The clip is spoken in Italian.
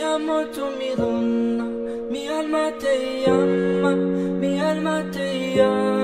amo, tu mi donna, mi alma te llama, mi alma te llama.